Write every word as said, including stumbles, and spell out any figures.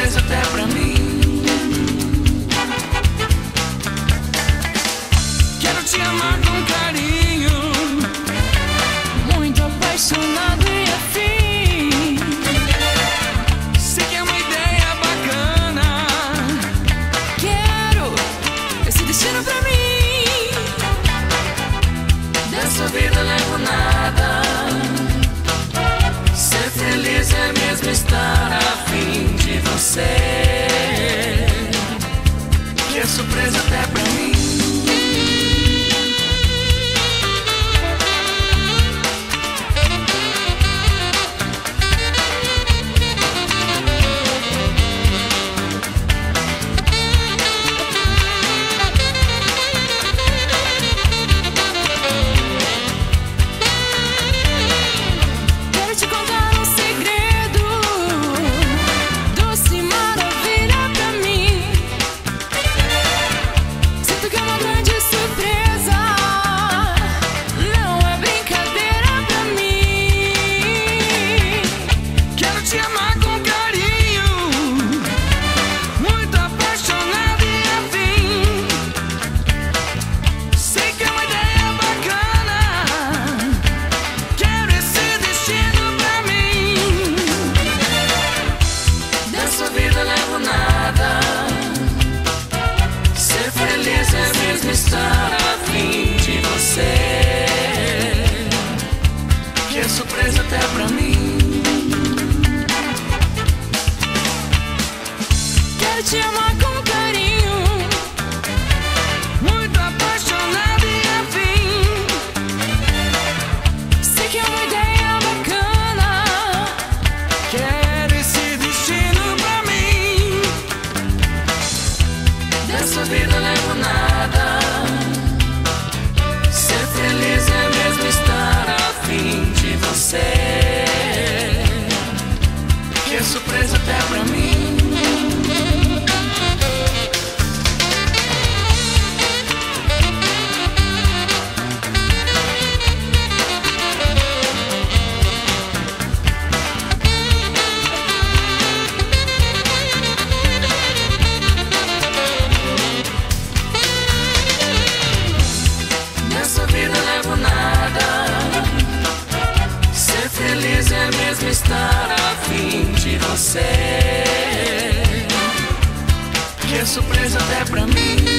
surpresa até pra mim. Quero te amar com carinho, muito apaixonado e afim. sei que é uma ideia bacana. Quero esse destino pra mim. Dessa vida levo nada. Ser feliz é mesmo estar afim de você. Que é surpresa até pra mim. Quero te contar um segredo, doce maravilha pra mim. Sinto que é uma grande surpresa, não é brincadeira pra mim. Quero te amar com carinho, muito apaixonado e afim. Sei que é uma ideia bacana. Quero esse destino pra mim. Dessa vida levo nada. Ser feliz é mesmo estar afim de você. Que é surpresa até pra mim. Quero te amar com carinho, Muito apaixonado e afim. sei que é uma ideia bacana. Quero esse destino pra mim. Dessa vida levo nada. Ser feliz é mesmo estar afim de você. Que é surpresa até pra mim. Nessa vida levo nada. Ser feliz é mesmo estar afim de você. Que é surpresa até pra mim.